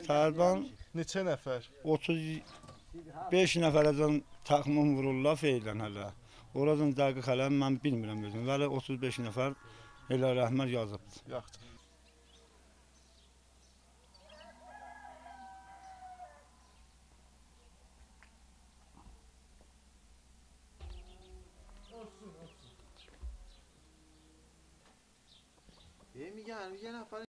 Tərban Neçə nəfər? 35 nəfərəcən təxmin vururlar feylən hələ. Oradan dəqiq hələ mən bilmirəm özüm. Vəli 35 nəfər elə rəhmət yazıbdır. Yaxşı. میگن یه نفر